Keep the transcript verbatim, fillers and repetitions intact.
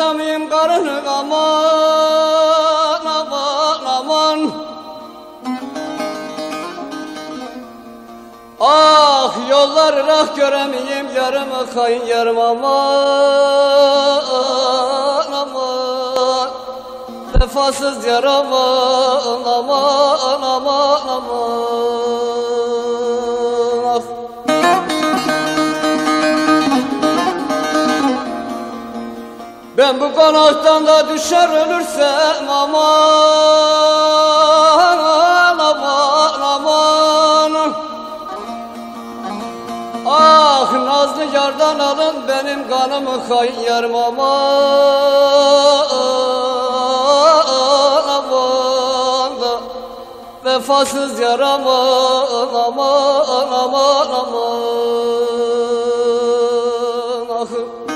göremeyin karını aman aman aman. Ah yolları rah göremeyim yarımı kayın yarım aman aman. Vefasız yar aman aman aman aman. Ah. Ben bu konaktan da düşer ölürsem aman aman aman. Ah nazlı yardan alın benim kanımı kayın yarım aman aman da. Vefasız yar aman aman aman aman. Ah.